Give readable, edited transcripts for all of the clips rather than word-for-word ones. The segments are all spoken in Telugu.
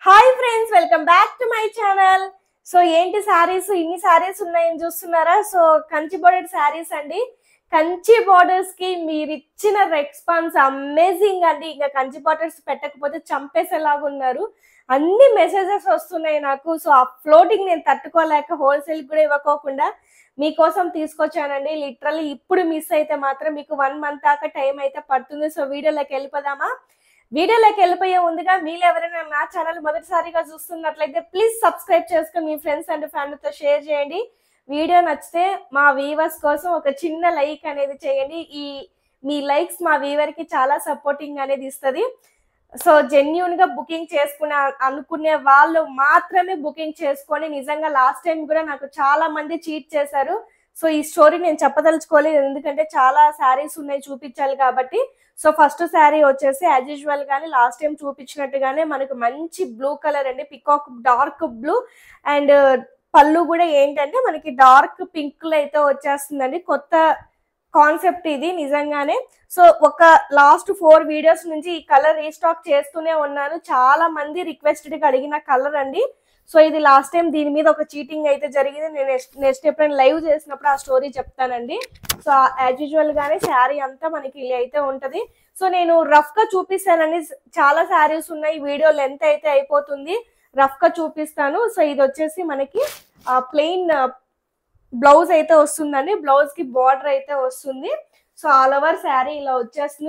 Hi friends, welcome back to my channel. So ఏంటి సారీస్, ఇన్ని సారీస్ ఉన్నాయని చూస్తున్నారా? సో కంచి బోర్డర్ సారీస్ అండి. కంచి బోర్డర్స్ కి మీరు ఇచ్చిన రెస్పాన్స్ అమేజింగ్ అండి. ఇంకా కంచి బోర్డర్స్ పెట్టకపోతే చంపేసేలాగా ఉన్నారు. అన్ని మెసేజెస్ వస్తున్నాయి నాకు. సో ఆ ఫ్లోటింగ్ నేను తట్టుకోలేక హోల్సేల్ కూడా ఇవ్వకోకుండా మీకోసం తీసుకొచ్చానండి. లిటరల్లీ ఇప్పుడు మిస్ అయితే మాత్రం మీకు 1 month దాకా టైం అయితే పడుతుంది. సో వీడియోలోకి వెళ్ళిపోదామా? వీడియోలోకి వెళ్ళిపోయే ముందుగా మీరు ఎవరైనా నా ఛానల్ మొదటిసారిగా చూస్తున్నట్లయితే ప్లీజ్ సబ్స్క్రైబ్ చేసుకుని మీ ఫ్రెండ్స్ అండ్ ఫ్యామిలీతో షేర్ చేయండి. వీడియో నచ్చితే మా వ్యూవర్స్ కోసం ఒక చిన్న లైక్ అనేది చేయండి. మీ లైక్స్ మా వ్యూవర్ కి చాలా సపోర్టింగ్ అనేది ఇస్తుంది. సో జెన్యూన్ గా బుకింగ్ అనుకునే వాళ్ళు మాత్రమే బుకింగ్ చేసుకొని, నిజంగా లాస్ట్ టైం కూడా నాకు చాలా మంది చీట్ చేశారు. సో ఈ స్టోరీ నేను చెప్పదలుచుకోలేదు, ఎందుకంటే చాలా శారీస్ ఉన్నాయి చూపించాలి కాబట్టి. సో ఫస్ట్ శారీ వచ్చేసి యాజ్ యూజువల్ గానే లాస్ట్ టైం చూపించినట్టుగానే మనకు మంచి బ్లూ కలర్ అండి, పికాక్ డార్క్ బ్లూ. అండ్ పళ్ళు కూడా ఏంటంటే మనకి డార్క్ పింక్ లో అయితే వచ్చేస్తుందండి. కొత్త కాన్సెప్ట్ ఇది నిజంగానే. సో ఒక లాస్ట్ 4 వీడియోస్ నుంచి ఈ కలర్ రీస్టాక్ చేస్తూనే ఉన్నాను. చాలా మంది రిక్వెస్టెడ్ గా అడిగిన కలర్ అండి. సో ఇది లాస్ట్ టైం దీని మీద ఒక చీటింగ్ అయితే జరిగింది. నేను నెక్స్ట్ ఎప్పుడైనా లైవ్ చేసినప్పుడు ఆ స్టోరీ చెప్తానండి. సో యాజ్ యూజువల్ గానే శారీ అంతా మనకి ఇలా అయితే ఉంటది. సో నేను రఫ్ గా చూపిస్తానండి. చాలా శారీస్ ఉన్నాయి, వీడియో లెంత్ అయితే అయిపోతుంది, రఫ్ గా చూపిస్తాను. సో ఇది వచ్చేసి మనకి ప్లెయిన్ బ్లౌజ్ అయితే వస్తుందండి. బ్లౌజ్ కి బార్డర్ అయితే వస్తుంది. సో ఆల్ ఓవర్ శారీ ఇలా వచ్చేస్తుంది.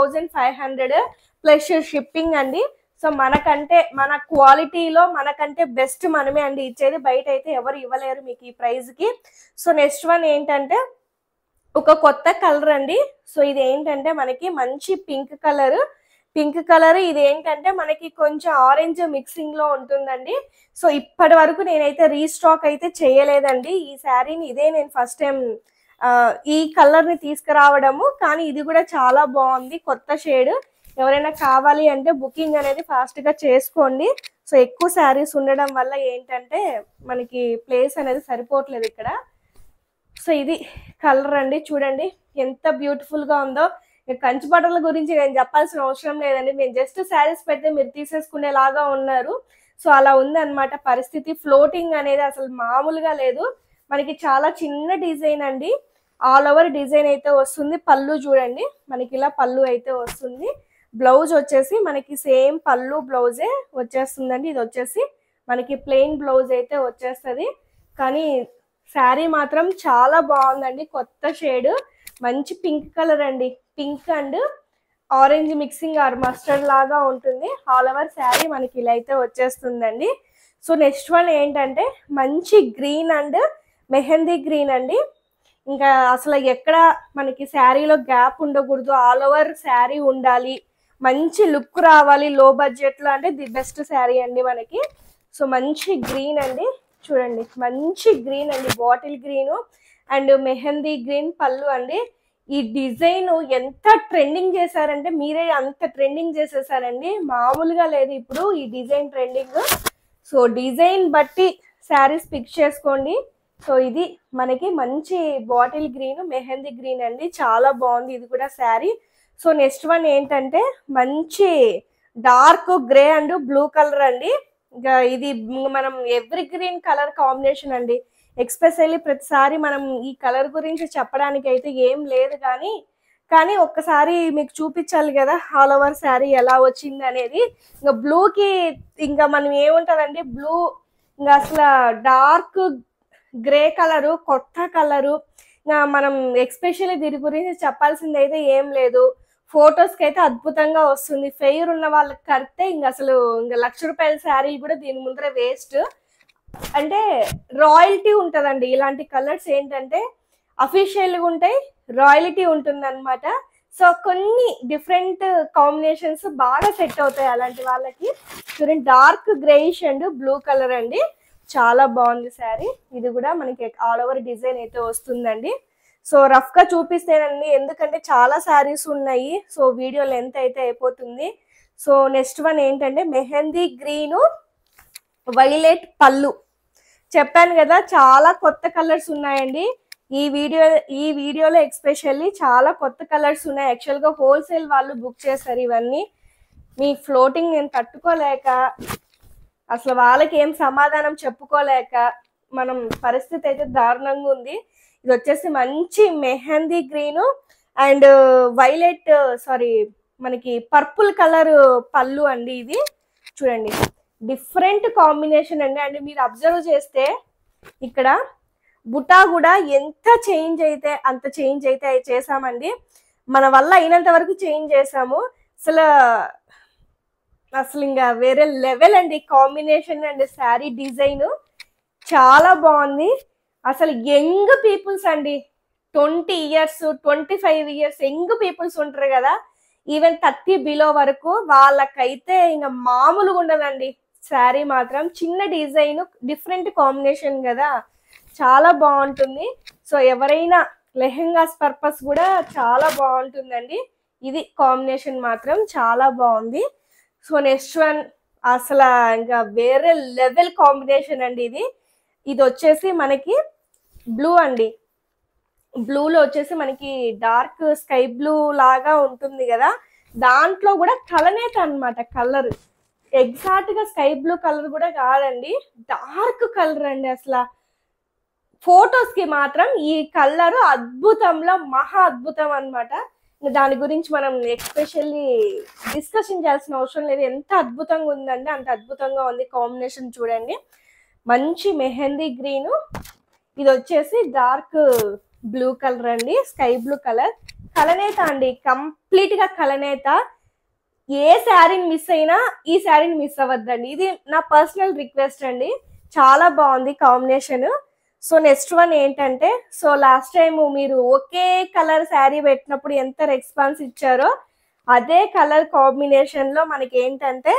4500 ప్లస్ షిప్పింగ్ అండి. సో మనకంటే మన క్వాలిటీలో మనకంటే బెస్ట్ మనమే అండి ఇచ్చేది. బయట అయితే ఎవరు ఇవ్వలేరు మీకు ఈ ప్రైస్ కి. సో నెక్స్ట్ వన్ ఏంటంటే ఒక కొత్త కలర్ అండి. సో ఇది ఏంటంటే మనకి మంచి పింక్ కలర్. ఇది ఏంటంటే మనకి కొంచెం ఆరెంజ్ మిక్సింగ్ లో ఉంటుందండి. సో ఇప్పటి వరకు నేనైతే రీస్టాక్ అయితే చేయలేదండి ఈ శారీని. ఇదే నేను ఫస్ట్ టైం ఈ కలర్ ని తీసుకురావడము. కానీ ఇది కూడా చాలా బాగుంది, కొత్త షేడ్. ఎవరైనా కావాలి అంటే బుకింగ్ అనేది ఫాస్ట్ గా చేసుకోండి. సో ఎక్కువ శారీస్ ఉండడం వల్ల ఏంటంటే మనకి ప్లేస్ అనేది సరిపోవట్లేదు ఇక్కడ. సో ఇది కలర్ అండి, చూడండి ఎంత బ్యూటిఫుల్ గా ఉందో. కంచి బట్టల గురించి నేను చెప్పాల్సిన అవసరం లేదండి. నేను జస్ట్ శారీస్ పెడితే మీరు తీసేసుకునేలాగా ఉన్నారు. సో అలా ఉందన్నమాట పరిస్థితి. ఫ్లోటింగ్ అనేది అసలు మామూలుగా లేదు. మనకి చాలా చిన్న డిజైన్ అండి, ఆల్ ఓవర్ డిజైన్ అయితే వస్తుంది. పళ్ళు చూడండి మనకి ఇలా పళ్ళు అయితే వస్తుంది. బ్లౌజ్ వచ్చేసి మనకి సేమ్ పళ్ళు బ్లౌజే వచ్చేస్తుందండి. ఇది వచ్చేసి మనకి ప్లెయిన్ బ్లౌజ్ అయితే వచ్చేస్తుంది. కానీ శారీ మాత్రం చాలా బాగుందండి. కొత్త షేడ్ మంచి పింక్ కలర్ అండి. Pink and orange mixing or mustard లాగా ఉంటుంది. ఆల్ ఓవర్ శారీ మనకి ఇలా అయితే వచ్చేస్తుందండి. సో నెక్స్ట్ వన్ ఏంటంటే మంచి గ్రీన్ అండ్ మెహందీ గ్రీన్ అండి. ఇంకా అసలు ఎక్కడ మనకి శారీలో గ్యాప్ ఉండకూడదు, ఆల్ ఓవర్ శారీ ఉండాలి, మంచి లుక్ రావాలి లో బడ్జెట్ లో అంటే ది బెస్ట్ శారీ అండి మనకి. సో మంచి గ్రీన్ అండి, చూడండి మంచి గ్రీన్ అండి, bottle green and mehndi green పళ్ళు అండి. ఈ డిజైన్ ఎంత ట్రెండింగ్ చేశారంటే మీరే అంత ట్రెండింగ్ చేసేసారండి, మామూలుగా లేదు ఇప్పుడు ఈ డిజైన్ ట్రెండింగ్. సో డిజైన్ బట్టి శారీస్ పిక్ చేసుకోండి. సో ఇది మనకి మంచి బాటిల్ గ్రీన్ మెహందీ గ్రీన్ అండి, చాలా బాగుంది ఇది కూడా శారీ. సో నెక్స్ట్ వన్ ఏంటంటే మంచి dark grey and blue colour అండి. ఇంకా ఇది మనం ఎవరి గ్రీన్ కలర్ కాంబినేషన్ అండి. ఎక్స్పెషల్లీ ప్రతిసారి మనం ఈ కలర్ గురించి చెప్పడానికి అయితే ఏం లేదు, కానీ ఒక్కసారి మీకు చూపించాలి కదా ఆల్ ఓవర్ శారీ ఎలా వచ్చింది అనేది. ఇంకా బ్లూకి ఇంకా మనం ఏముంటుందండి, బ్లూ ఇంకా అసలు డార్క్ గ్రే కలరు, కొత్త కలరు. ఇంకా మనం ఎక్స్పెషల్లీ దీని గురించి చెప్పాల్సింది అయితే ఏం లేదు. ఫొటోస్కి అయితే అద్భుతంగా వస్తుంది. ఫెయిర్ ఉన్న వాళ్ళకి కడితే ఇంకా అసలు ఇంకా ₹1,00,000 శారీ కూడా దీని ముందర వేస్ట్. అంటే రాయల్టీ ఉంటుందండి. ఇలాంటి కలర్స్ ఏంటంటే అఫీషియల్గా ఉంటాయి, రాయల్టీ ఉంటుంది అనమాట. సో కొన్ని డిఫరెంట్ కాంబినేషన్స్ బాగా సెట్ అవుతాయి అలాంటి వాళ్ళకి. చూడండి dark greyish and blue colour అండి, చాలా బాగుంది శారీ. ఇది కూడా మనకి ఆల్ ఓవర్ డిజైన్ అయితే వస్తుందండి. సో రఫ్ గా చూపిస్తేనండి, ఎందుకంటే చాలా శారీస్ ఉన్నాయి. సో వీడియో లెంత్ అయితే అయిపోతుంది. సో నెక్స్ట్ వన్ ఏంటంటే మెహందీ గ్రీను వైలెట్ పళ్ళు. చెప్పాను కదా చాలా కొత్త కలర్స్ ఉన్నాయండి ఈ వీడియోలో. ఎక్స్పెషల్లీ చాలా కొత్త కలర్స్ ఉన్నాయి. యాక్చువల్గా హోల్సేల్ వాళ్ళు బుక్ చేశారు ఇవన్నీ. మీ ఫ్లోటింగ్ నేను తట్టుకోలేక అసలు వాళ్ళకి ఏం సమాధానం చెప్పుకోలేక మనం పరిస్థితి అయితే దారుణంగా ఉంది. ఇది వచ్చేసి మంచి mehndi green and violet sari మనకి పర్పుల్ కలర్ పళ్ళు అండి. ఇది చూడండి డిఫరెంట్ కాంబినేషన్ అండి. అండ్ మీరు అబ్జర్వ్ చేస్తే ఇక్కడ బుటా కూడా ఎంత చేంజ్ అయితే అంత చేంజ్ అయితే చేసామండి. మన వల్ల అయినంత వరకు చేంజ్ చేసాము. అసలు ఇంకా వేరే లెవెల్ అండి కాంబినేషన్ అండ్ శారీ డిజైన్ చాలా బాగుంది. అసలు యంగ్ పీపుల్స్ అండి, 20 years 25 years యంగ్ పీపుల్స్ ఉంటారు కదా, ఈవెన్ 30 బిలో వరకు వాళ్ళకైతే ఇంకా మామూలుగా ఉండదండి. శారీ మాత్రం చిన్న డిజైన్ డిఫరెంట్ కాంబినేషన్ కదా, చాలా బాగుంటుంది. సో ఎవరైనా లెహెంగాస్ పర్పస్ కూడా చాలా బాగుంటుందండి. ఇది కాంబినేషన్ మాత్రం చాలా బాగుంది. సో నెక్స్ట్ వన్ అసలు ఇంకా వేరే లెవెల్ కాంబినేషన్ అండి. ఇది వచ్చేసి మనకి బ్లూ అండి. బ్లూలో వచ్చేసి మనకి డార్క్ స్కై బ్లూ లాగా ఉంటుంది కదా, దాంట్లో కూడా కలనేత అనమాట. కలర్ ఎగ్జాక్ట్ గా స్కై బ్లూ కలర్ కూడా కాదండి, డార్క్ కలర్ అండి. అసలు ఫొటోస్ కి మాత్రం ఈ కలర్ అద్భుతంలో మహా అద్భుతం అనమాట. దాని గురించి మనం ఎస్పెషల్లీ డిస్కషన్ చేయాల్సిన అవసరం లేదు. ఎంత అద్భుతంగా ఉందండి, అంత అద్భుతంగా ఉంది కాంబినేషన్. చూడండి మంచి మెహందీ గ్రీన్, ఇది వచ్చేసి డార్క్ బ్లూ కలర్ అండి, స్కై బ్లూ కలర్. కలనేత అండి, కంప్లీట్ గా కలనేత. ఏ శారీని మిస్ అయినా ఈ శారీని మిస్ అవ్వద్దండి. ఇది నా పర్సనల్ రిక్వెస్ట్ అండి, చాలా బాగుంది కాంబినేషన్. సో నెక్స్ట్ వన్ ఏంటంటే, సో లాస్ట్ టైం మీరు ఒకే కలర్ శారీ పెట్టినప్పుడు ఎంత రెస్పాన్స్ ఇచ్చారో అదే కలర్ కాంబినేషన్ లో మనకి ఏంటంటే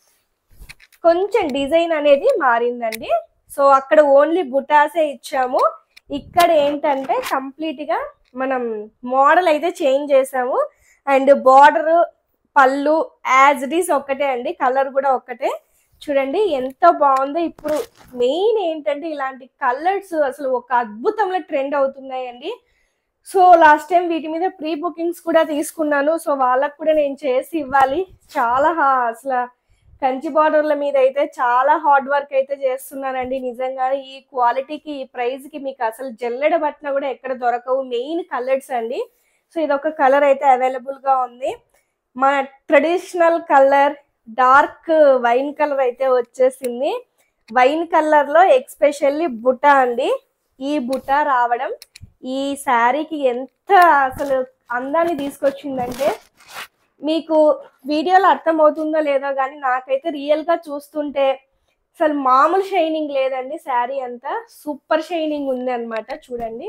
కొంచెం డిజైన్ అనేది మారిందండి. సో అక్కడ ఓన్లీ బుటాసే ఇచ్చాము, ఇక్కడ ఏంటంటే కంప్లీట్ గా మనం మోడల్ అయితే చేంజ్ చేసాము. అండ్ బార్డర్ పళ్ళు యాజ్ ఇట్ ఈస్ ఒక్కటే అండి, కలర్ కూడా ఒక్కటే. చూడండి ఎంత బాగుందో. ఇప్పుడు మెయిన్ ఏంటంటే ఇలాంటి కలర్స్ అసలు ఒక అద్భుతంలో ట్రెండ్ అవుతున్నాయండి. సో లాస్ట్ టైం వీటి మీద ప్రీ బుకింగ్స్ కూడా తీసుకున్నాను. సో వాళ్ళకు కూడా నేను చేసి ఇవ్వాలి. చాలా అసలు కంచి బార్డర్ల మీద అయితే చాలా హార్డ్ వర్క్ అయితే చేస్తున్నానండి. నిజంగా ఈ క్వాలిటీకి ఈ ప్రైస్ కి మీకు అసలు జల్లెడ పట్టినా కూడా ఎక్కడ దొరకవు. మెయిన్ కలర్స్ అండి. సో ఇదొక కలర్ అయితే అవైలబుల్ గా ఉంది. మన traditional colour dark wine colour అయితే వచ్చేసింది. వైన్ కలర్ లో ఎక్స్పెషల్లీ బుటా అండి. ఈ బుటా రావడం ఈ శారీకి ఎంత అసలు అందాన్ని తీసుకొచ్చిందంటే, మీకు వీడియోలో అర్థమవుతుందో లేదో కానీ నాకైతే రియల్ గా చూస్తుంటే అసలు మామూలు షైనింగ్ లేదండి. శారీ అంతా సూపర్ షైనింగ్ ఉంది అనమాట. చూడండి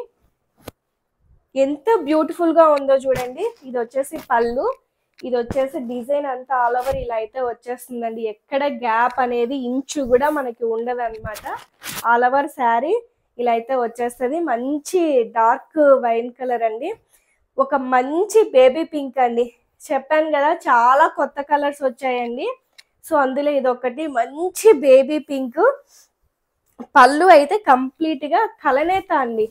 ఎంత బ్యూటిఫుల్ గా ఉందో చూడండి. ఇది వచ్చేసి పళ్ళు, ఇది వచ్చేసి డిజైన్ అంతా ఆల్ ఓవర్ ఇలా అయితే వచ్చేస్తుందండి. ఎక్కడ గ్యాప్ అనేది ఇంచు కూడా మనకి ఉండదు అనమాట. ఆల్ ఓవర్ శారీ ఇలా అయితే వచ్చేస్తుంది. మంచి డార్క్ వైన్ కలర్ అండి, ఒక మంచి బేబీ పింక్ అండి. చెప్పాను కదా చాలా కొత్త కలర్స్ వచ్చాయండి. సో అందులో ఇది ఒకటి మంచి బేబీ పింక్. పళ్ళు అయితే కంప్లీట్ గా కలనేత అండి.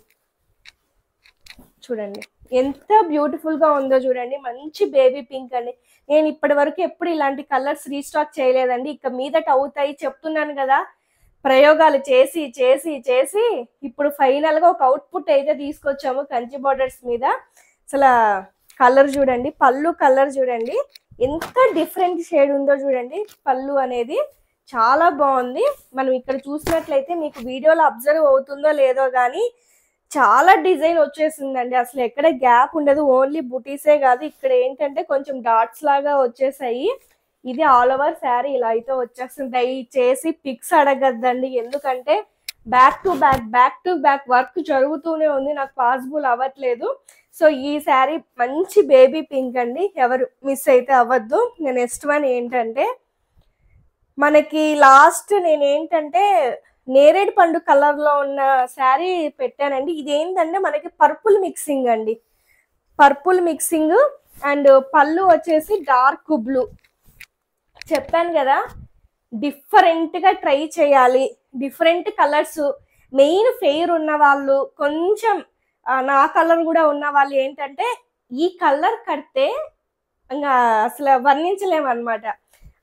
చూడండి ఎంత బ్యూటిఫుల్ గా ఉందో చూడండి. మంచి బేబీ పింక్ అండి. నేను ఇప్పటి వరకు ఎప్పుడు ఇలాంటి కలర్స్ రీస్టాక్ చేయలేదండి. ఇక మీదట అవుతాయి చెప్తున్నాను కదా. ప్రయోగాలు చేసి చేసి చేసి ఇప్పుడు ఫైనల్ గా ఒక అవుట్పుట్ అయితే తీసుకొచ్చాము కంచి బార్డర్స్ మీద. అసలు కలర్ చూడండి, పళ్ళు కలర్ చూడండి ఎంత డిఫరెంట్ షేడ్ ఉందో చూడండి. పళ్ళు అనేది చాలా బాగుంది. మనం ఇక్కడ చూసినట్లయితే మీకు వీడియోలో అబ్జర్వ్ అవుతుందో లేదో కానీ చాలా డిజైన్ వచ్చేసిందండి. అసలు ఎక్కడ గ్యాప్ ఉండదు. ఓన్లీ బుటీసే కాదు, ఇక్కడ ఏంటంటే కొంచెం డాట్స్ లాగా వచ్చేసాయి. ఇది ఆల్ ఓవర్ శారీ ఇలా అయితే వచ్చేస్తుంది. దయచేసి పిక్స్ అడగద్దండి, ఎందుకంటే బ్యాక్ టు బ్యాక్ వర్క్ జరుగుతూనే ఉంది, నాకు పాసిబుల్ అవ్వట్లేదు. సో ఈ శారీ మంచి బేబీ పింక్ అండి, ఎవరు మిస్ అయితే అవ్వద్దు. నెక్స్ట్ వన్ ఏంటంటే మనకి లాస్ట్ నేనేంటంటే నేరేడు పండు కలర్ లో ఉన్న శారీ పెట్టానండి. ఇది ఏంటంటే మనకి పర్పుల్ మిక్సింగ్ అండి, పర్పుల్ మిక్సింగ్. అండ్ పళ్ళు వచ్చేసి డార్క్ బ్లూ. చెప్పాను కదా డిఫరెంట్ గా ట్రై చేయాలి, డిఫరెంట్ కలర్స్. మెయిన్ ఫెయిర్ ఉన్న వాళ్ళు, కొంచెం నా కలర్ కూడా ఉన్న వాళ్ళు ఏంటంటే ఈ కలర్ కడితే ఇంకా అసలు వర్ణించలేము అనమాట.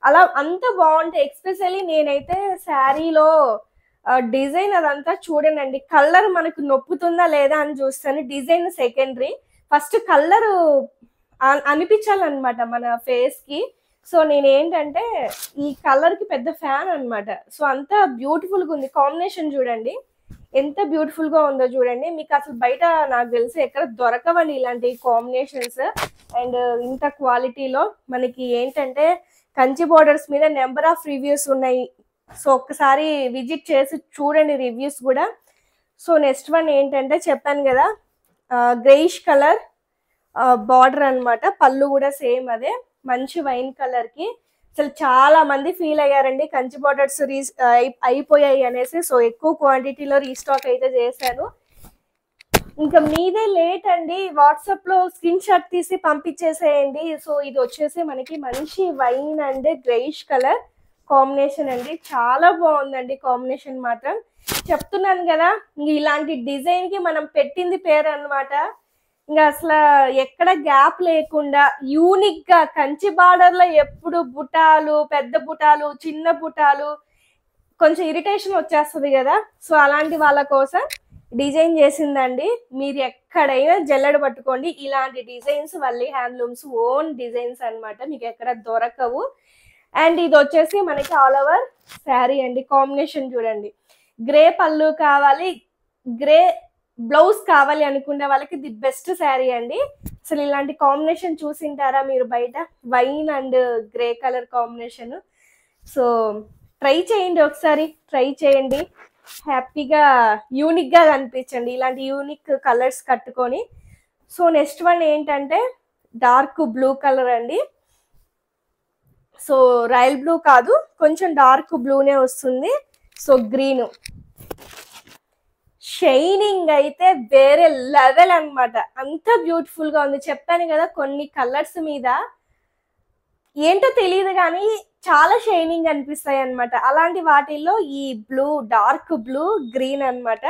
అలా అంత బాగుంటాయి. ఎక్స్పెషల్లీ నేనైతే శారీలో డిజైన్ అదంతా చూడనండి, కలర్ మనకు నొప్పుతుందా లేదా అని చూస్తాను. డిజైన్ సెకండరీ, ఫస్ట్ కలర్ అనిపించాలన్నమాట మన ఫేస్ కి. సో నేను ఏంటంటే ఈ కలర్ కి పెద్ద ఫ్యాన్ అన్నమాట. సో అంత బ్యూటిఫుల్ గా ఉంది. కాంబినేషన్ చూడండి ఎంత బ్యూటిఫుల్ గా ఉందో చూడండి. మీకు అసలు బయట నాకు తెలిసి ఎక్కడ దొరకవండి ఇలాంటి కాంబినేషన్స్. అండ్ ఇంత క్వాలిటీలో మనకి ఏంటంటే కంచి బోర్డర్స్ మీద నెంబర్ ఆఫ్ రివ్యూస్ ఉన్నాయి. సో ఒక్కసారి విజిట్ చేసి చూడండి రివ్యూస్ కూడా. సో నెక్స్ట్ వన్ ఏంటంటే చెప్పాను కదా, గ్రేయిష్ కలర్ బార్డర్ అన్నమాట. పళ్ళు కూడా సేమ్ అదే మంచి వైన్ కలర్ కి. అసలు చాలా మంది ఫీల్ అయ్యారండి కంచి బోర్డర్స్ అయిపోయాయి అనేసి. సో ఎక్కువ క్వాంటిటీలో రీస్టాక్ అయితే చేశాను. ఇంకా మీదే లేట్ అండి, వాట్సాప్ లో స్క్రీన్ షాట్ తీసి పంపించేసేయండి. సో ఇది వచ్చేసి మనకి మంచి wine and greyish colour combination అండి. చాలా బాగుందండి కాంబినేషన్ మాత్రం. చెప్తున్నాను కదా, ఇలాంటి డిజైన్ కి మనం పెట్టింది పేరు అన్నమాట. ఇంకా అసలు ఎక్కడ గ్యాప్ లేకుండా యూనిక్ గా కంచి బార్డర్ లో ఎప్పుడు బుటాలు, పెద్ద బుటాలు, చిన్న బుటాలు కొంచెం ఇరిటేషన్ వచ్చేస్తుంది కదా. సో అలాంటి వాళ్ళ కోసం డిజైన్ చేసిందండి. మీరు ఎక్కడైనా జల్లెడ పట్టుకోండి, ఇలాంటి designs Valli handlooms own designs అన్నమాట, మీకు ఎక్కడ దొరకవు. అండ్ ఇది వచ్చేసి మనకి ఆల్ ఓవర్ శారీ అండి. కాంబినేషన్ చూడండి, గ్రే పళ్ళు కావాలి, గ్రే బ్లౌజ్ కావాలి అనుకునే వాళ్ళకి ది బెస్ట్ శారీ అండి. అసలు ఇలాంటి కాంబినేషన్ చూసింటారా మీరు బయట, wine and grey colour combination. So try చేయండి, ఒకసారి ట్రై చేయండి, హ్యాపీగా యూనిక్ గా కనిపించండి ఇలాంటి యూనిక్ కలర్స్ కట్టుకొని. సో నెక్స్ట్ వన్ ఏంటంటే డార్క్ బ్లూ కలర్ అండి. సో రాయల్ బ్లూ కాదు, కొంచెం డార్క్ బ్లూనే వస్తుంది. సో గ్రీన్ షైనింగ్ అయితే వేరే లెవెల్ అన్నమాట, అంత బ్యూటిఫుల్ గా ఉంది. చెప్పాను కదా కొన్ని కలర్స్ మీద ఏంటో తెలియదు కానీ చాలా షైనింగ్ అనిపిస్తాయి అన్నమాట. అలాంటి వాటిల్లో ఈ బ్లూ, డార్క్ బ్లూ గ్రీన్ అన్నమాట.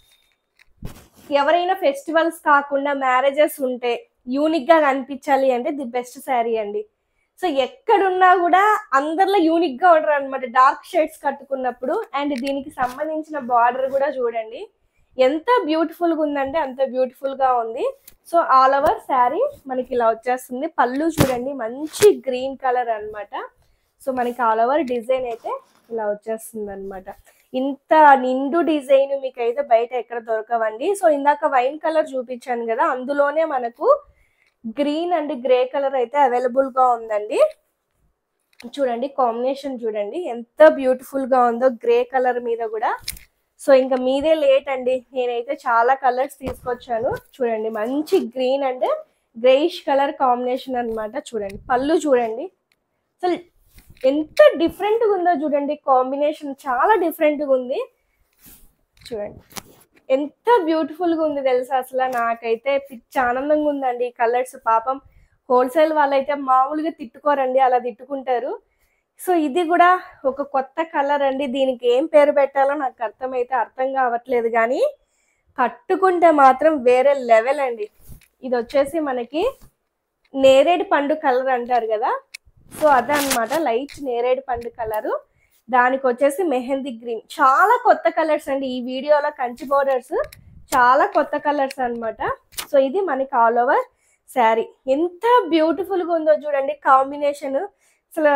ఎవరైనా ఫెస్టివల్స్ కాకుండా మ్యారేజెస్ ఉంటే యూనిక్ గా కనిపించాలి అంటే ది బెస్ట్ శారీ అండి. సో ఎక్కడున్నా కూడా అందరిలో యూనిక్ గా ఉంటారు అనమాట డార్క్ షేడ్స్ కట్టుకున్నప్పుడు. అండ్ దీనికి సంబంధించిన బార్డర్ కూడా చూడండి ఎంత బ్యూటిఫుల్ గా ఉందంటే అంత బ్యూటిఫుల్ గా ఉంది. సో ఆల్ ఓవర్ శారీ మనకి ఇలా వచ్చేస్తుంది. పళ్ళు చూడండి మంచి గ్రీన్ కలర్ అన్నమాట. సో మనకి ఆల్ ఓవర్ డిజైన్ అయితే ఇలా వచ్చేస్తుంది అనమాట. ఇంత నిండు డిజైన్ మీకు అయితే బయట ఎక్కడ దొరకవండి. సో ఇందాక వైన్ కలర్ చూపించాను కదా, అందులోనే మనకు గ్రీన్ అండ్ గ్రే కలర్ అయితే అవైలబుల్ గా ఉందండి. చూడండి కాంబినేషన్ చూడండి ఎంత బ్యూటిఫుల్ గా ఉందో గ్రే కలర్ మీద కూడా. సో ఇంకా మీదే లేట్ అండి, నేనైతే చాలా కలర్స్ తీసుకొచ్చాను. చూడండి మంచి green and greyish colour combination అన్నమాట. చూడండి పళ్ళు చూడండి అసలు ఎంత డిఫరెంట్ గా ఉందో చూడండి, కాంబినేషన్ చాలా డిఫరెంట్ గా ఉంది. చూడండి ఎంత బ్యూటిఫుల్ గా ఉంది తెలుసా, అసలు నాకైతే పిచ్చి ఆనందంగా ఉందండి ఈ కలర్స్. పాపం హోల్సేల్ వాళ్ళైతే మామూలుగా తిట్టుకోరండి, అలా తిట్టుకుంటారు. సో ఇది కూడా ఒక కొత్త కలర్ అండి, దీనికి ఏం పేరు పెట్టాలో నాకు అర్థం కావట్లేదు కానీ కట్టుకుంటే మాత్రం వేరే లెవెల్ అండి. ఇది వచ్చేసి మనకి నేరేడు పండు కలర్ అంటారు కదా, సో అదే అనమాట, లైట్ నేరేడు పండు కలరు. దానికి వచ్చేసి మెహందీ గ్రీన్. చాలా కొత్త కలర్స్ అండి ఈ వీడియోలో, కంచి బోర్డర్స్ చాలా కొత్త కలర్స్ అన్నమాట. సో ఇది మనకి ఆల్ ఓవర్ శారీ ఎంత బ్యూటిఫుల్ గా ఉందో చూడండి కాంబినేషన్, అసలు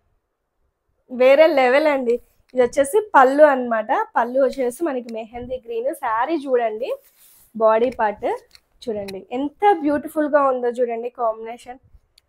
వేరే లెవెల్ అండి. ఇది వచ్చేసి పళ్ళు అన్నమాట. పళ్ళు వచ్చేసి మనకి మెహందీ గ్రీన్. శారీ చూడండి బాడీ పార్ట్ చూడండి ఎంత బ్యూటిఫుల్ గా ఉందో చూడండి కాంబినేషన్.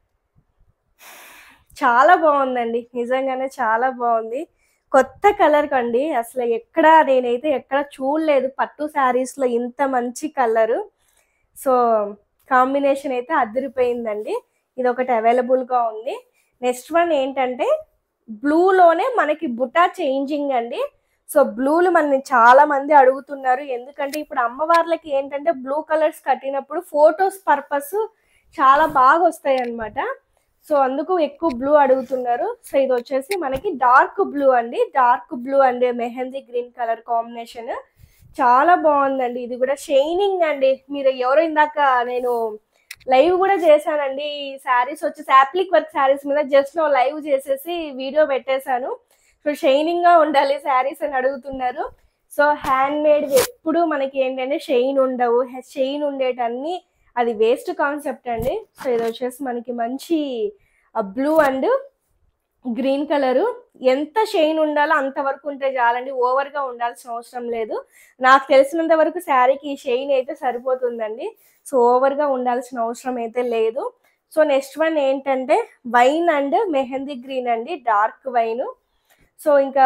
చాలా బాగుందండి, నిజంగానే చాలా బాగుంది. కొత్త కలర్ కండి, అసలు నేనైతే ఎక్కడ చూడలేదు పట్టు శారీస్ లో ఇంత మంచి కలరు. సో కాంబినేషన్ అయితే అదిరిపోయిందండి. ఇది ఒకటి అవైలబుల్ గా ఉంది. నెక్స్ట్ వన్ ఏంటంటే బ్లూలోనే మనకి బుటా చేంజింగ్ అండి. సో బ్లూలు మనని చాలా మంది అడుగుతున్నారు, ఎందుకంటే ఇప్పుడు అమ్మవార్లకి ఏంటంటే బ్లూ కలర్స్ కట్టినప్పుడు ఫొటోస్ పర్పస్ చాలా బాగా వస్తాయి అన్నమాట. సో అందుకు ఎక్కువ బ్లూ అడుగుతున్నారు. సో ఇది వచ్చేసి మనకి డార్క్ బ్లూ అండి, dark blue and mehndi green colour combination చాలా బాగుందండి. ఇది కూడా షైనింగ్ అండి. మీరు ఎవరో ఇందాక నేను లైవ్ కూడా చేశానండి. ఈ శారీస్ వచ్చేసి యాప్లిక్ వర్క్ శారీస్ మీద జస్ట్ లైవ్ చేసేసి వీడియో పెట్టేశాను. సో షైనింగ్ గా ఉండాలి శారీస్ అని అడుగుతున్నారు. సో హ్యాండ్ మేడ్ ఎప్పుడు మనకి ఏంటంటే షైన్ ఉండవు. షైన్ ఉండేటన్ని అది వేస్ట్ కాన్సెప్ట్ అండి. సో ఇది వచ్చేసి మనకి మంచి బ్లూ అండ్ గ్రీన్ కలరు. ఎంత షైన్ ఉండాలో అంతవరకు ఉంటే చాలండి, ఓవర్గా ఉండాల్సిన అవసరం లేదు. నాకు తెలిసినంత వరకు శారీకి ఈ షైన్ అయితే సరిపోతుందండి. సో ఓవర్గా ఉండాల్సిన అవసరం అయితే లేదు. సో నెక్స్ట్ వన్ ఏంటంటే వైన్ అండ్ మెహందీ గ్రీన్ అండి, డార్క్ వైన్. సో ఇంకా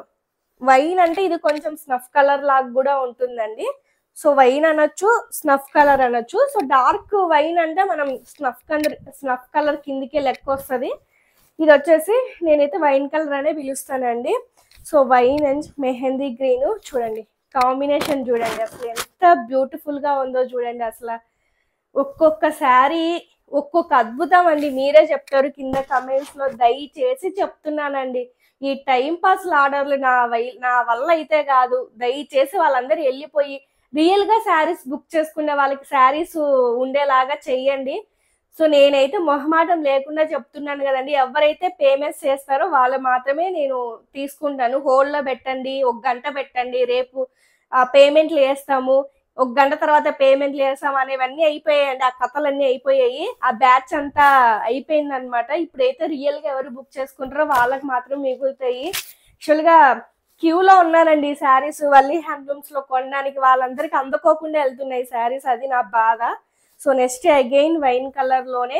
వైన్ అంటే ఇది కొంచెం స్నఫ్ కలర్ లాగా కూడా ఉంటుందండి. సో వైన్ అనొచ్చు, స్నఫ్ కలర్ అనొచ్చు. సో డార్క్ వైన్ అంటే మనం స్నఫ్ కలర్ కిందికే లెక్క వస్తుంది. ఇది వచ్చేసి నేనైతే వైన్ కలర్ అనే పిలుస్తానండి. So wine and mehndi green చూడండి, కాంబినేషన్ చూడండి అసలు ఎంత బ్యూటిఫుల్ గా ఉందో చూడండి. అసలు ఒక్కొక్క శారీ ఒక్కొక్క అద్భుతం అండి. మీరే చెప్తారు కింద కమెంట్స్ లో, దయచేసి చెప్తున్నానండి. ఈ టైం పాస్ ఆర్డర్లు నా వల్ల అయితే కాదు. దయచేసి వాళ్ళందరూ వెళ్ళిపోయి రియల్ గా శారీస్ బుక్ చేసుకునే వాళ్ళకి శారీస్ ఉండేలాగా చెయ్యండి. సో నేనైతే మొహమాటం లేకుండా చెప్తున్నాను కదండి. ఎవరైతే పేమెంట్స్ చేస్తారో వాళ్ళు మాత్రమే నేను తీసుకుంటాను. హోల్డ్లో పెట్టండి, 1 గంట పెట్టండి, రేపు పేమెంట్లు వేస్తాము, 1 గంట తర్వాత పేమెంట్లు వేస్తాము అనేవన్నీ అయిపోయాయండి. ఆ కథలన్నీ అయిపోయాయి. ఆ బ్యాచ్ అంతా అయిపోయింది అనమాట. ఇప్పుడైతే రియల్ గా ఎవరు బుక్ చేసుకుంటారో వాళ్ళకి మాత్రం మిగులుతాయి. యాక్చువల్గా క్యూలో ఉన్నానండి ఈ శారీస్ వల్లీ హ్యాండ్లూమ్స్ లో కొనడానికి. వాళ్ళందరికీ అందుకోకుండా వెళ్తున్నాయి శారీస్, అది నా బాధ. So next again wine colour లోనే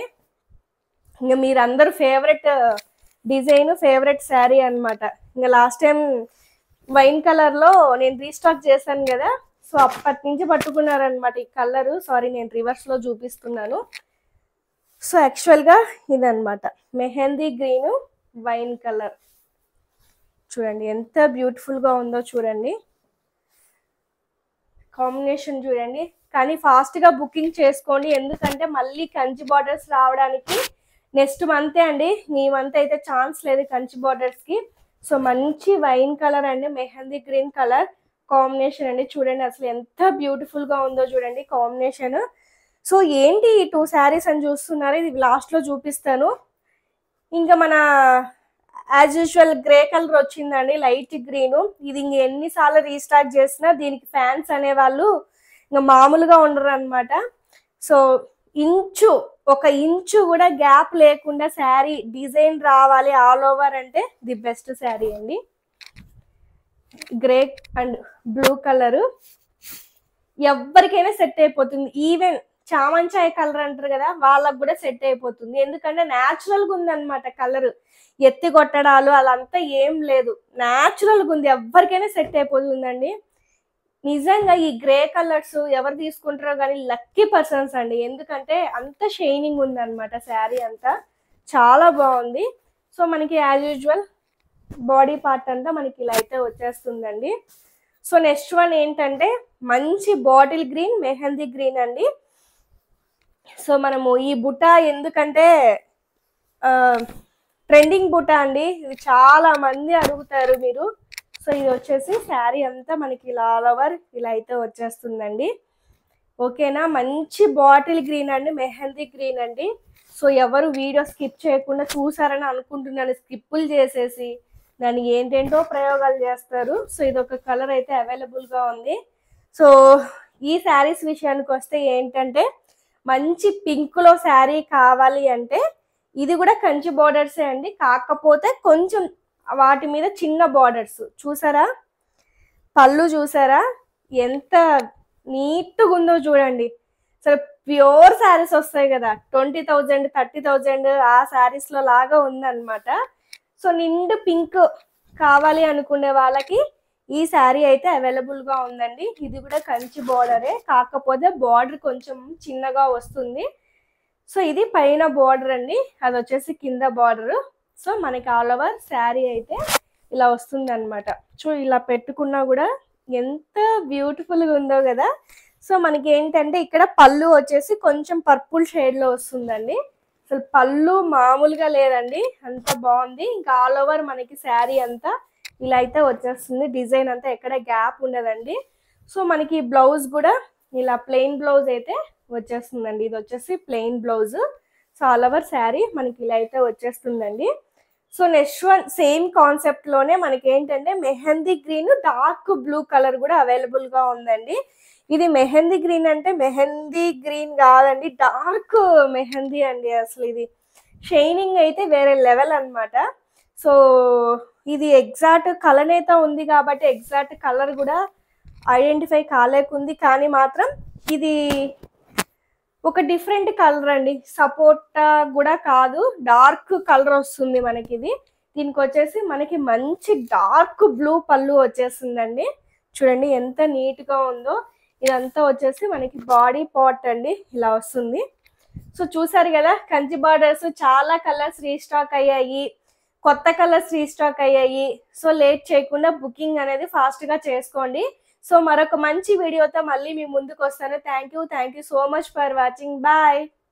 ఇంకా మీరందరూ ఫేవరెట్ డిజైన్, ఫేవరెట్ శారీ అనమాట. ఇంకా లాస్ట్ టైం వైన్ కలర్ లో నేను రీస్టాక్ చేశాను కదా, సో అప్పటి నుంచి పట్టుకున్నారనమాట ఈ కలర్. సారీ నేను రివర్స్ లో చూపిస్తున్నాను. సో యాక్చువల్ గా ఇదనమాట మెహందీ గ్రీన్ వైన్ కలర్. చూడండి ఎంత బ్యూటిఫుల్ గా ఉందో చూడండి, కాంబినేషన్ చూడండి. కానీ ఫాస్ట్ గా బుకింగ్ చేసుకోండి, ఎందుకంటే మళ్ళీ కంచి బార్డర్స్ రావడానికి నెక్స్ట్ మంతే అండి. ఈ మంత్ అయితే ఛాన్స్ లేదు కంచి బార్డర్స్ కి. సో మంచి వైన్ కలర్ అండి, మెహందీ గ్రీన్ కలర్ కాంబినేషన్ అండి. చూడండి అసలు ఎంత బ్యూటిఫుల్ గా ఉందో చూడండి కాంబినేషన్. సో ఏంటి ఈ 2 శారీస్ అని చూస్తున్నారు, ఇది లాస్ట్ లో చూపిస్తాను. ఇంకా మన యాజ్ యూజువల్ గ్రే కలర్ వచ్చిందండి, లైట్ గ్రీన్. ఇది ఇంక ఎన్నిసార్లు రీస్టార్ట్ చేసినా దీనికి ఫ్యాన్స్ అనేవాళ్ళు ఇంకా మామూలుగా ఉండరు అనమాట. సో ఒక ఇంచు కూడా గ్యాప్ లేకుండా శారీ డిజైన్ రావాలి ఆల్ ఓవర్ అంటే ది బెస్ట్ శారీ అండి. గ్రే అండ్ బ్లూ కలరు ఎవరికైనా సెట్ అయిపోతుంది. ఈవెన్ చామంచాయ కలర్ అంటారు కదా, వాళ్ళకు కూడా సెట్ అయిపోతుంది. ఎందుకంటే న్యాచురల్ గా ఉందన్నమాట కలర్, ఎత్తి కొట్టడాలు అదంతా ఏం లేదు, న్యాచురల్ గా ఉంది. ఎవరికైనా సెట్ అయిపోతుందండి. నిజంగా ఈ గ్రే కలర్స్ ఎవరు తీసుకుంటారో కానీ లక్కీ పర్సన్స్ అండి, ఎందుకంటే అంత షైనింగ్ ఉంది అనమాట శారీ అంతా, చాలా బాగుంది. సో మనకి యాజ్ యూజువల్ బాడీ పార్ట్ అంతా మనకి ఇలా అయితే వచ్చేస్తుందండి. సో నెక్స్ట్ వన్ ఏంటంటే మంచి బాటిల్ గ్రీన్ మెహందీ గ్రీన్ అండి. సో మనము ఈ బుట్ట ఎందుకంటే ట్రెండింగ్ బుట్ట అండి, ఇది చాలా మంది అడుగుతారు మీరు. సో ఇది వచ్చేసి శారీ అంతా మనకి ఇలా ఆల్ ఓవర్ ఇలా అయితే వచ్చేస్తుందండి. ఓకేనా, మంచి బాటిల్ గ్రీన్ అండి, మెహందీ గ్రీన్ అండి. సో ఎవరు వీడియో స్కిప్ చేయకుండా చూసారని అనుకుంటున్నాను, స్కిప్పులు చేసేసి దాన్ని ఏంటేంటో ప్రయోగాలు చేస్తారు. సో ఇది ఒక కలర్ అయితే అవైలబుల్గా ఉంది. సో ఈ శారీస్ విషయానికి వస్తే ఏంటంటే మంచి పింక్లో శారీ కావాలి అంటే ఇది కూడా కంచి బార్డర్సే అండి, కాకపోతే కొంచెం వాటి మీద చిన్న బార్డర్స్. చూసారా పళ్ళు, చూసారా ఎంత నీట్గా ఉందో చూడండి. అసలు ప్యూర్ శారీస్ వస్తాయి కదా 20,000 30,000 ఆ శారీస్ లో లాగా ఉందన్నమాట. సో నిండు పింక్ కావాలి అనుకునే వాళ్ళకి ఈ శారీ అయితే అవైలబుల్ గా ఉందండి. ఇది కూడా కంచి బార్డరే, కాకపోతే బార్డర్ కొంచెం చిన్నగా వస్తుంది. సో ఇది పైన బార్డర్ అండి, అది వచ్చేసి కింద బార్డర్. సో మనకి ఆల్ ఓవర్ శారీ అయితే ఇలా వస్తుంది అనమాట. ఇలా పెట్టుకున్నా కూడా ఎంత బ్యూటిఫుల్ గా ఉందో కదా. సో మనకి ఏంటంటే ఇక్కడ పళ్ళు వచ్చేసి కొంచెం పర్పుల్ షేడ్ లో వస్తుందండి. అసలు పళ్ళు మామూలుగా లేదండి, అంత బాగుంది. ఇంకా ఆల్ ఓవర్ మనకి శారీ అంతా ఇలా అయితే వచ్చేస్తుంది, డిజైన్ అంతా ఎక్కడ గ్యాప్ ఉండదండి. సో మనకి బ్లౌజ్ కూడా ఇలా ప్లెయిన్ బ్లౌజ్ అయితే వచ్చేస్తుందండి. ఇది వచ్చేసి plain blouse. So all over sari మనకి ఇలా అయితే వచ్చేస్తుందండి. So next one same concept లోనే మనకి ఏంటంటే mehndi green dark blue colour కూడా అవైలబుల్ గా ఉందండి. ఇది మెహందీ గ్రీన్ అంటే మెహందీ గ్రీన్ కాదండి, డార్క్ మెహందీ అండి. అసలు ఇది షైనింగ్ అయితే వేరే లెవెల్ అన్నమాట. సో ఇది ఎగ్జాక్ట్ కలనేత ఉంది కాబట్టి ఎగ్జాక్ట్ కలర్ కూడా ఐడెంటిఫై కాలేకుంది, కానీ మాత్రం ఇది ఒక డిఫరెంట్ కలర్ అండి. సపోటా కూడా కాదు, డార్క్ కలర్ వస్తుంది మనకి ఇది. దీనికి వచ్చేసి మనకి మంచి డార్క్ బ్లూ పళ్ళు వచ్చేసిందండి. చూడండి ఎంత నీట్ గా ఉందో. ఇదంతా వచ్చేసి మనకి బాడీ పార్ట్ అండి, ఇలా వస్తుంది. సో చూసారు కదా, కంచి బార్డర్స్ చాలా కలర్స్ రీస్టాక్ అయ్యాయి, కొత్త కలర్స్ రీస్టాక్ అయ్యాయి. సో లేట్ చేయకుండా బుకింగ్ అనేది ఫాస్ట్ గా చేసుకోండి. సో మరొక మంచి వీడియోతో మళ్ళీ మీ ముందుకు వస్తాను. Thank you so much for watching. Bye.